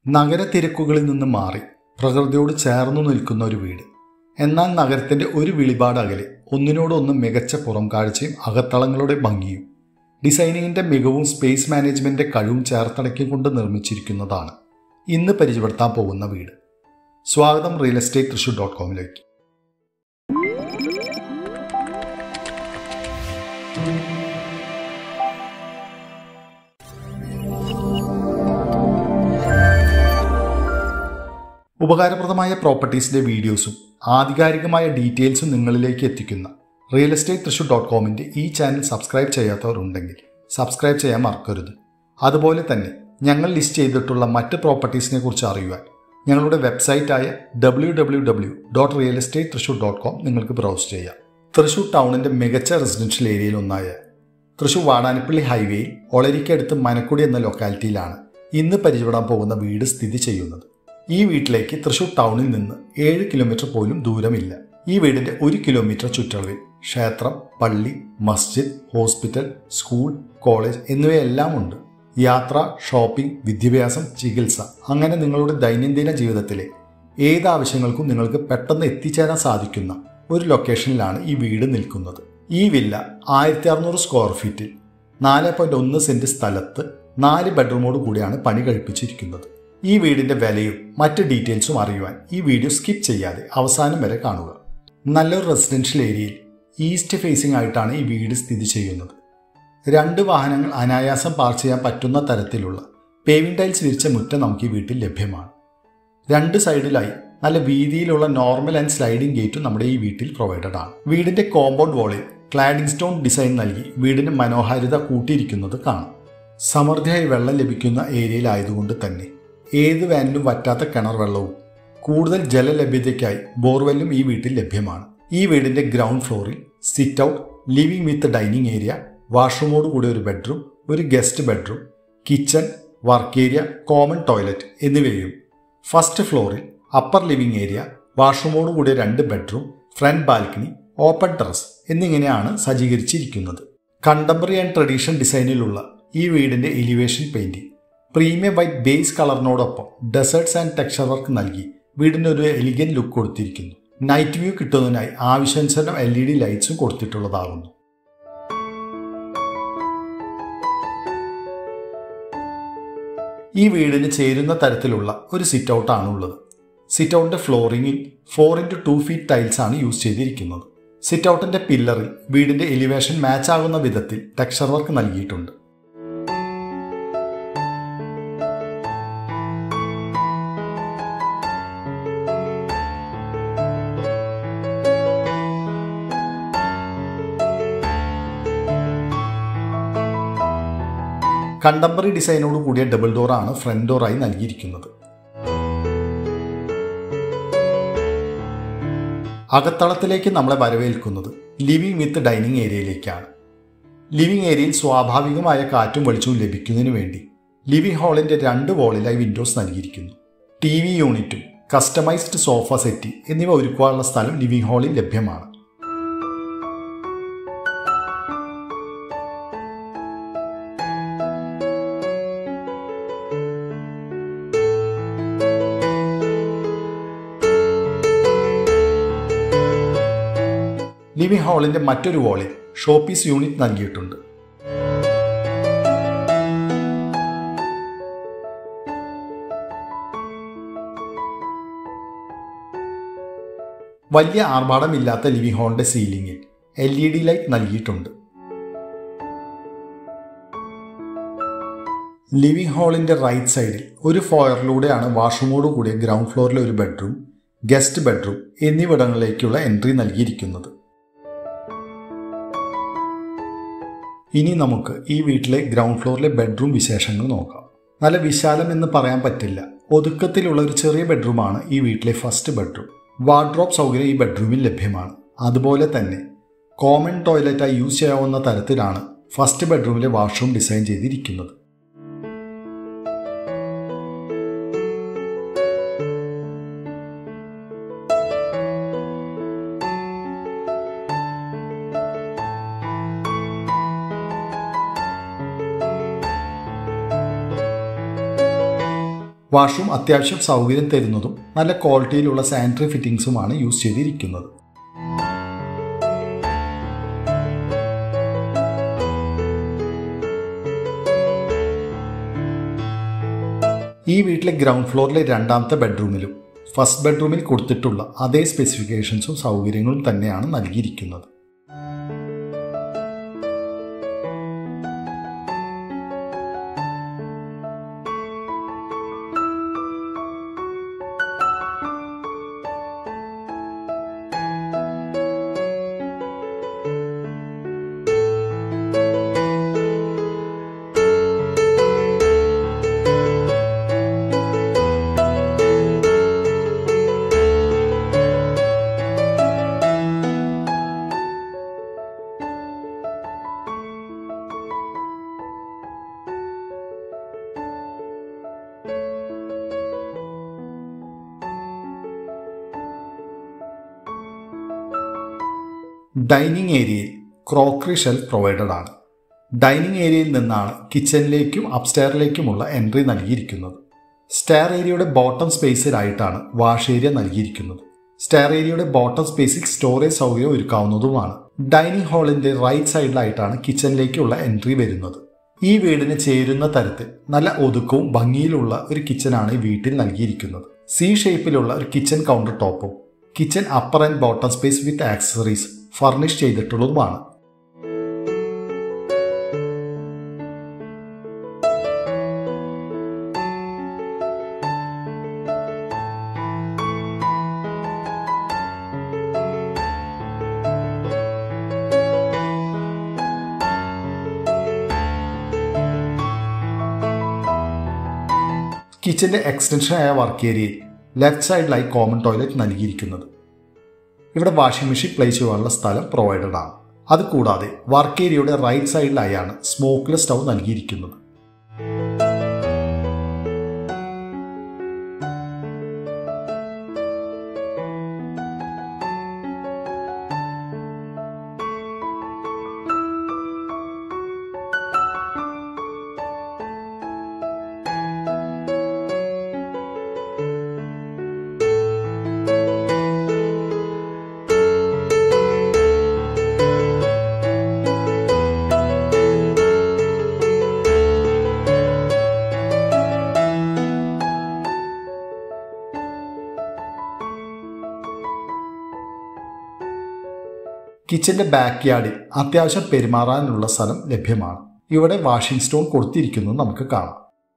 നഗരത്തിരക്കുകളിൽ നിന്ന് മാറി പ്രകൃതിയോട് ചേർന്നു നിൽക്കുന്ന ഒരു വീട്. എന്നാൽ നഗരത്തിൻ്റെ ഒരു വിളിപാട് അകലെ ഒന്നിനോടൊന്നും മികച്ച പുറം കാഴ്ചയും അകത്തളങ്ങളുടെ ഭംഗിയും ഡിസൈനിങ്ങിൻ്റെ മികവും സ്പേസ് മാനേജ്മെൻറ്റിൻ്റെ കഴിവും ചേർത്തടക്കിക്കൊണ്ട് നിർമ്മിച്ചിരിക്കുന്നതാണ് ഇന്ന് പരിചയപ്പെടുത്താൻ പോകുന്ന വീട്. സ്വാഗതം RealestateThrissur.com-ലേക്ക്. ഉപകാരപ്രദമായ പ്രോപ്പർട്ടീസിൻ്റെ വീഡിയോസും ആധികാരികമായ ഡീറ്റെയിൽസും നിങ്ങളിലേക്ക് എത്തിക്കുന്ന RealestateThrissur.com-ന്റെ ഈ ചാനൽ സബ്സ്ക്രൈബ് ചെയ്യാത്തവരുണ്ടെങ്കിൽ സബ്സ്ക്രൈബ് ചെയ്യാൻ മറക്കരുത്. അതുപോലെ തന്നെ ഞങ്ങൾ ലിസ്റ്റ് ചെയ്തിട്ടുള്ള മറ്റ് പ്രോപ്പർട്ടീസിനെ കുറിച്ച് അറിയുവാൻ ഞങ്ങളുടെ വെബ്സൈറ്റായ www.realestatethrissur.com നിങ്ങൾക്ക് ബ്രൗസ് ചെയ്യാം. തൃശ്ശൂർ ടൗണിൻ്റെ മികച്ച റെസിഡൻഷ്യൽ ഏരിയയിൽ ഒന്നായ തൃശ്ശൂർ വാടാനപ്പള്ളി ഹൈവേയിൽ ഒളരിക്കടുത്ത് മനക്കൊടി എന്ന ലൊക്കാലിറ്റിയിലാണ് ഇന്ന് പരിചയപ്പെടാൻ പോകുന്ന വീട് സ്ഥിതി ചെയ്യുന്നത്. ഈ വീട്ടിലേക്ക് തൃശ്ശൂർ ടൗണിൽ നിന്ന് 7 കിലോമീറ്റർ പോലും ദൂരമില്ല. ഈ വീടിൻ്റെ 1 കിലോമീറ്റർ ചുറ്റളവിൽ ക്ഷേത്രം, പള്ളി, മസ്ജിദ്, ഹോസ്പിറ്റൽ, സ്കൂൾ, കോളേജ് എന്നിവയെല്ലാം ഉണ്ട്. യാത്ര, ഷോപ്പിംഗ്, വിദ്യാഭ്യാസം, ചികിത്സ അങ്ങനെ നിങ്ങളുടെ ദൈനംദിന ജീവിതത്തിലെ ഏത് ആവശ്യങ്ങൾക്കും നിങ്ങൾക്ക് പെട്ടെന്ന് എത്തിച്ചേരാൻ സാധിക്കുന്ന ഒരു ലൊക്കേഷനിലാണ് ഈ വീട് നിൽക്കുന്നത്. ഈ വില്ല 1600 സ്ക്വയർ ഫീറ്റിൽ 4.1 സെന്റ് സ്ഥലത്ത് 4 ബെഡ്റൂമോട് കൂടിയാണ് പണി കഴിപ്പിച്ചിരിക്കുന്നത്. ഈ വീടിൻ്റെ വിലയും മറ്റ് ഡീറ്റെയിൽസും അറിയുവാൻ ഈ വീഡിയോ സ്കിപ്പ് ചെയ്യാതെ അവസാനം വരെ കാണുക. നല്ലൊരു റെസിഡൻഷ്യൽ ഏരിയയിൽ ഈസ്റ്റ് ഫേസിംഗ് ആയിട്ടാണ് ഈ വീട് സ്ഥിതി ചെയ്യുന്നത്. 2 വാഹനങ്ങൾ അനായാസം പാർക്ക് ചെയ്യാൻ പറ്റുന്ന തരത്തിലുള്ള പേവിംഗ് ടൈൽസ് വിരിച്ച മുറ്റം നമുക്ക് ഈ വീട്ടിൽ ലഭ്യമാണ്. 2 സൈഡിലായി നല്ല വീതിയിലുള്ള നോർമൽ ആൻഡ് സ്ലൈഡിംഗ് ഗേറ്റും നമ്മുടെ ഈ വീട്ടിൽ പ്രൊവൈഡഡ് ആണ്. വീടിൻ്റെ കോമ്പൗണ്ട് വാളിൽ ക്ലാഡിംഗ് സ്റ്റോൺ ഡിസൈൻ നൽകി വീടിന് മനോഹാരിത കൂട്ടിയിരിക്കുന്നത് കാണാം. സമൃദ്ധിയായി വെള്ളം ലഭിക്കുന്ന ഏരിയയിലായതുകൊണ്ട് തന്നെ ഏത് വേനലും വറ്റാത്ത കിണർ വെള്ളവും കൂടുതൽ ജലലഭ്യതയ്ക്കായി ബോർവെല്ലും ഈ വീട്ടിൽ ലഭ്യമാണ്. ഈ വീടിൻ്റെ ഗ്രൗണ്ട് ഫ്ലോറിൽ sit out, living with dining area, വാഷ്റൂമോട് കൂടി ഒരു ബെഡ്റൂം, ഒരു guest bedroom, kitchen, work area, common toilet എന്നിവയും ഫസ്റ്റ് ഫ്ലോറിൽ അപ്പർ ലിവിംഗ് ഏരിയ, വാഷ്റൂമോട് കൂടിയ 2 bedroom, front balcony, open terrace എന്നിങ്ങനെയാണ് സജ്ജീകരിച്ചിരിക്കുന്നത്. കണ്ടംപററി ആൻഡ് ട്രഡീഷണൽ ഡിസൈനിലുള്ള ഈ വീടിൻ്റെ elevation painting premium white base കളറിനോടൊപ്പം ഡെസേർട്ട്സ് ആൻഡ് ടെക്സ്ചർ വർക്ക് നൽകി വീടിന് ഒരു എലിഗൻ ലുക്ക് കൊടുത്തിരിക്കുന്നു. നൈറ്റ് വ്യൂ കിട്ടുന്നതിനായി ആവശ്യാനുസരണം LED ലൈറ്റ്സും കൊടുത്തിട്ടുള്ളതാകുന്നു. ഈ വീടിന് ചേരുന്ന തരത്തിലുള്ള ഒരു സിറ്റ് ഔട്ടാണ് ഉള്ളത്. സിറ്റ് ഔട്ടിൻ്റെ ഫ്ലോറിങ്ങിൽ 4x2 ഫീറ്റ് ടൈൽസ് ആണ് യൂസ് ചെയ്തിരിക്കുന്നത്. സിറ്റ് ഔട്ടിൻ്റെ പില്ലറിൽ വീടിൻ്റെ എലിവേഷൻ മാച്ച് ആകുന്ന വിധത്തിൽ ടെക്സ്ചർ വർക്ക് നൽകിയിട്ടുണ്ട്. കണ്ടംപററി ഡിസൈനോട് കൂടിയ ഡബിൾ ഡോറാണ് ഫ്രണ്ട് ഡോറായി നൽകിയിരിക്കുന്നത്. അകത്തളത്തിലേക്ക് നമ്മളെ വരവേൽക്കുന്നത് ലിവിംഗ് വിത്ത് ഡൈനിങ് ഏരിയയിലേക്കാണ്. ലിവിംഗ് ഏരിയയിൽ സ്വാഭാവികമായ കാറ്റും വെളിച്ചവും ലഭിക്കുന്നതിന് വേണ്ടി ലിവിംഗ് ഹാളിൻ്റെ 2 വാളിലായി വിൻഡോസ് നൽകിയിരിക്കുന്നു. TV യൂണിറ്റും കസ്റ്റമൈസ്ഡ് സോഫ സെറ്റി എന്നിവ ഒരുക്കാനുള്ള സ്ഥലം ലിവിംഗ് ഹാളിൽ ലഭ്യമാണ്. ലിവിംഗ് ഹാളിൻ്റെ മറ്റൊരു വാളിൽ ഷോപ്പീസ് യൂണിറ്റ് നൽകിയിട്ടുണ്ട്. വലിയ ആർഭാടമില്ലാത്ത ലിവിംഗ് ഹാളിൻ്റെ സീലിംഗിൽ LED ലൈറ്റ് നൽകിയിട്ടുണ്ട്. ലിവിംഗ് ഹാളിൻ്റെ റൈറ്റ് സൈഡിൽ ഒരു ഫോയറിലൂടെയാണ് വാഷ്റൂമോട് കൂടിയ ഗ്രൗണ്ട് ഫ്ലോറിലെ ഒരു ബെഡ്റൂം, ഗസ്റ്റ് ബെഡ്റൂം എന്നിവിടങ്ങളിലേക്കുള്ള എൻട്രി നൽകിയിരിക്കുന്നത്. ഇനി നമുക്ക് ഈ വീട്ടിലെ ഗ്രൗണ്ട് ഫ്ലോറിലെ ബെഡ്റൂം വിശേഷങ്ങൾ നോക്കാം. നല്ല വിശാലം എന്ന് പറയാൻ പറ്റില്ല, ഒതുക്കത്തിലുള്ള ഒരു ചെറിയ ബെഡ്റൂമാണ് ഈ വീട്ടിലെ ഫസ്റ്റ് ബെഡ്റൂം. വാർഡ്രോബ് സൗകര്യം ഈ ബെഡ്റൂമിൽ ലഭ്യമാണ്. അതുപോലെ തന്നെ കോമൺ ടോയ്ലറ്റായി യൂസ് ചെയ്യാവുന്ന തരത്തിലാണ് ഫസ്റ്റ് ബെഡ്റൂമിലെ വാഷ്റൂം ഡിസൈൻ ചെയ്തിരിക്കുന്നത്. വാഷ്റൂം അത്യാവശ്യം സൗകര്യം തരുന്നതും നല്ല ക്വാളിറ്റിയിലുള്ള സാനിറ്ററി ഫിറ്റിംഗ്സുമാണ് യൂസ് ചെയ്തിരിക്കുന്നത്. ഈ വീട്ടിലെ ഗ്രൗണ്ട് ഫ്ലോറിലെ രണ്ടാമത്തെ ബെഡ്റൂമിലും ഫസ്റ്റ് ബെഡ്റൂമിൽ കൊടുത്തിട്ടുള്ള അതേ സ്പെസിഫിക്കേഷൻസും സൗകര്യങ്ങളും തന്നെയാണ് നൽകിയിരിക്കുന്നത്. ഡൈനിങ് ഏരിയയിൽ ക്രോക്കറി ഷെൽഫ് പ്രൊവൈഡഡ് ആണ്. ഡൈനിങ് ഏരിയയിൽ നിന്നാണ് കിച്ചണിലേക്കും അപ്സ്റ്റെയറിലേക്കുമുള്ള എൻട്രി നൽകിയിരിക്കുന്നത്. സ്റ്റെയർ ഏരിയയുടെ ബോട്ടം സ്പേസിലായിട്ടാണ് വാഷ് ഏരിയ നൽകിയിരിക്കുന്നത്. സ്റ്റെയർ ഏരിയയുടെ ബോട്ടം സ്പേസിൽ സ്റ്റോറേജ് സൗകര്യം ഒരുക്കാവുന്നതുമാണ്. ഡൈനിങ് ഹാളിന്റെ റൈറ്റ് സൈഡിലായിട്ടാണ് കിച്ചണിലേക്കുള്ള എൻട്രി വരുന്നത്. ഈ വീടിന് ചേരുന്ന തരത്തിൽ നല്ല ഒതുക്കവും ഭംഗിയിലുള്ള ഒരു കിച്ചനാണ് ഈ വീട്ടിൽ നൽകിയിരിക്കുന്നത്. സി ഷേപ്പിലുള്ള ഒരു കിച്ചൺ കൗണ്ടർ ടോപ്പും kitchen upper and bottom space with accessories furnish ചെയ്തിട്ടുള്ളതുമാണ്. കിച്ചന്റെ എക്സ്റ്റൻഷനായ വർക്ക് ഏരിയയിൽ ലെഫ്റ്റ് സൈഡിലായി കോമൺ ടോയ്ലറ്റ് നൽകിയിരിക്കുന്നത്. ഇവിടെ വാഷിംഗ് മെഷീൻ പ്ലേസ് ചെയ്യാനുള്ള സ്ഥലം പ്രൊവൈഡഡ് ആണ്. അതുകൂടാതെ വർക്ക് ഏരിയയുടെ റൈറ്റ് സൈഡിലായാണ് സ്മോക്ക്ലെസ് സ്റ്റൗ നൽകിയിരിക്കുന്നത്. കിച്ചന്റെ ബാക്ക് യാർഡിൽ അത്യാവശ്യം പെരുമാറാനുള്ള സ്ഥലം ലഭ്യമാണ്. ഇവിടെ വാഷിംഗ് സ്റ്റോൺ കൊടുത്തിരിക്കുന്നത് നമുക്ക് കാണാം.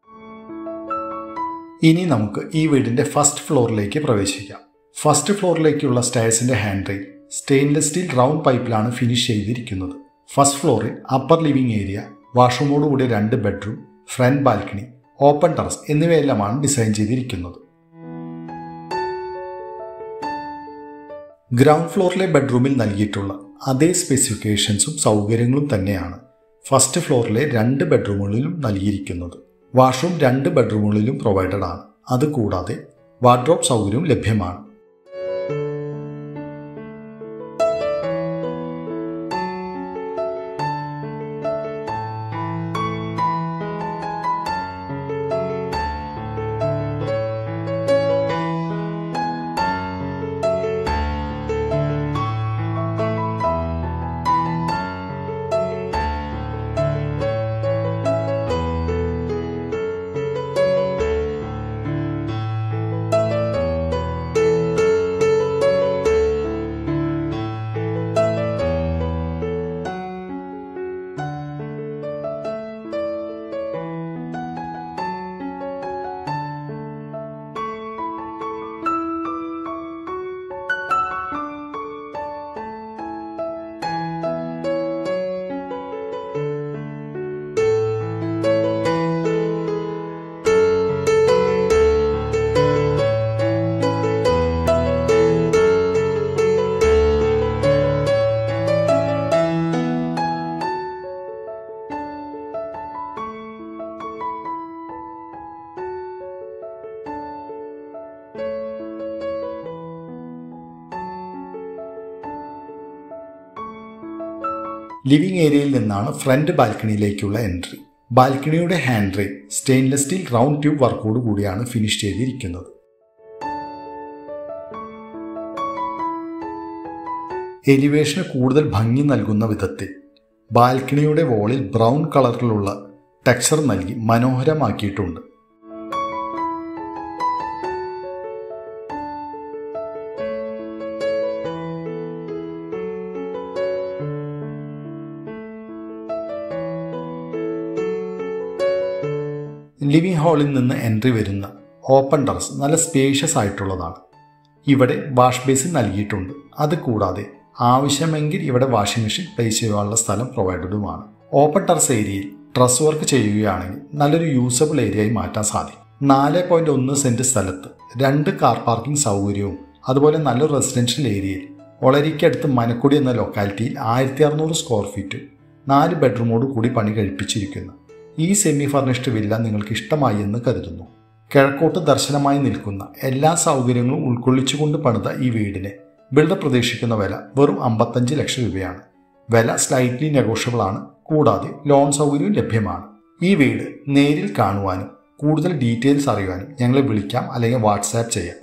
ഇനി നമുക്ക് ഈ വീടിന്റെ ഫസ്റ്റ് ഫ്ലോറിലേക്ക് പ്രവേശിക്കാം. ഫസ്റ്റ് ഫ്ലോറിലേക്കുള്ള സ്റ്റെയർസിന്റെ hand rail stainless steel round പൈപ്പിലാണ് ഫിനിഷ് ചെയ്തിരിക്കുന്നത്. ഫസ്റ്റ് ഫ്ലോറിൽ അപ്പർ ലിവിംഗ് ഏരിയ, വാഷ്റൂമോടുകൂടി 2 bedroom, front balcony, open terrace എന്നിവയെല്ലാമാണ് ഡിസൈൻ ചെയ്തിരിക്കുന്നത്. ഗ്രൗണ്ട് ഫ്ലോറിലെ ബെഡ്റൂമിൽ നൽകിയിട്ടുള്ള അതേ സ്പെസിഫിക്കേഷൻസും സൗകര്യങ്ങളും തന്നെയാണ് ഫസ്റ്റ് ഫ്ലോറിലെ 2 ബെഡ്റൂമുകളിലും നൽകിയിരിക്കുന്നത്. വാഷ്റൂം 2 ബെഡ്റൂമുകളിലും പ്രൊവൈഡഡ് ആണ്. അതുകൂടാതെ വാർഡ്രോബ് സൗകര്യവും ലഭ്യമാണ്. ലിവിംഗ് ഏരിയയിൽ നിന്നാണ് ഫ്രണ്ട് ബാൽക്കണിയിലേക്കുള്ള എൻട്രി. ബാൽക്കണിയുടെ hand rail stainless steel round tube വർക്കോട് കൂടിയാണ് ഫിനിഷ് ചെയ്തിരിക്കുന്നത്. എലിവേഷന് കൂടുതൽ ഭംഗി നൽകുന്ന വിധത്തിൽ ബാൽക്കണിയുടെ വോളിൽ ബ്രൗൺ കളറിലുള്ള ടെക്സ്ചർ നൽകി മനോഹരമാക്കിയിട്ടുണ്ട്. ലിവിംഗ് ഹാളിൽ നിന്ന് എൻട്രി വരുന്ന ഓപ്പൺ ടെറസ് നല്ല സ്പേഷ്യസ് ആയിട്ടുള്ളതാണ്. ഇവിടെ വാഷ് ബേസിൻ നൽകിയിട്ടുണ്ട്. അതുകൂടാതെ ആവശ്യമെങ്കിൽ ഇവിടെ വാഷിംഗ് മെഷീൻ പ്ലേസ് ചെയ്യാനുള്ള സ്ഥലം പ്രൊവൈഡഡുമാണ്. ഓപ്പൺ ടെറസ് ഏരിയയിൽ ഡ്രസ് വർക്ക് ചെയ്യുകയാണെങ്കിൽ നല്ലൊരു യൂസബിൾ ഏരിയയായി മാറ്റാൻ സാധിക്കും. 4.1 സെന്റ് സ്ഥലത്ത് 2 കാർ പാർക്കിംഗ് സൗകര്യവും അതുപോലെ നല്ലൊരു റെസിഡൻഷ്യൽ ഏരിയയിൽ ഒളരിക്കടുത്ത് മനക്കൊടി എന്ന ലൊക്കാലിറ്റിയിൽ 1600 സ്ക്വയർ ഫീറ്റ് 4 ബെഡ്റൂമോട് കൂടി പണി കഴിപ്പിച്ചിരിക്കുന്നു. ഈ സെമി ഫർണിഷ്ഡ് വില്ല നിങ്ങൾക്ക് ഇഷ്ടമായി എന്ന് കരുതുന്നു. കിഴക്കോട്ട് ദർശനമായി നിൽക്കുന്ന എല്ലാ സൗകര്യങ്ങളും ഉൾക്കൊള്ളിച്ചുകൊണ്ട് പണിത ഈ വീടിന് ബിൽഡർ പ്രതീക്ഷിക്കുന്ന വില വെറും 55 ലക്ഷം രൂപയാണ്. വില സ്ലൈറ്റ്ലി നെഗോഷ്യബിൾ ആണ്. കൂടാതെ ലോൺ സൗകര്യവും ലഭ്യമാണ്. ഈ വീട് നേരിൽ കാണുവാനും കൂടുതൽ ഡീറ്റെയിൽസ് അറിയുവാനും ഞങ്ങളെ വിളിക്കാം അല്ലെങ്കിൽ വാട്സാപ്പ് ചെയ്യാം.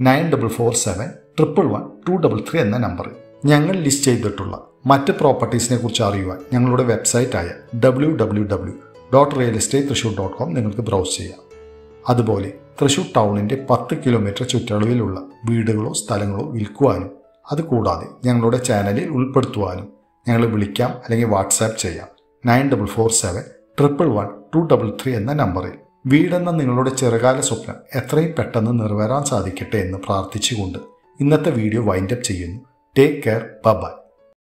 9447111233 എന്ന നമ്പറിൽ. ഞങ്ങൾ ലിസ്റ്റ് ചെയ്തിട്ടുള്ള മറ്റ് പ്രോപ്പർട്ടീസിനെ കുറിച്ച് അറിയുവാൻ ഞങ്ങളുടെ വെബ്സൈറ്റായ www.realestatethrissur.com നിങ്ങൾക്ക് ബ്രൗസ് ചെയ്യാം. അതുപോലെ തൃശ്ശൂർ ടൗണിൻ്റെ 10 കിലോമീറ്റർ ചുറ്റളവിലുള്ള വീടുകളോ സ്ഥലങ്ങളോ വിൽക്കുവാനും അതുകൂടാതെ ഞങ്ങളുടെ ചാനലിൽ ഉൾപ്പെടുത്തുവാനും ഞങ്ങളെ വിളിക്കാം അല്ലെങ്കിൽ വാട്സാപ്പ് ചെയ്യാം. 9447111233 എന്ന നമ്പറിൽ. വീടെന്ന നിങ്ങളുടെ ചെറുകാല സ്വപ്നം എത്രയും പെട്ടെന്ന് നിറവേറാൻ സാധിക്കട്ടെ എന്ന് പ്രാർത്ഥിച്ചുകൊണ്ട് ഇന്നത്തെ വീഡിയോ വൈൻഡപ്പ് ചെയ്യുന്നു. Take care. ബൈ.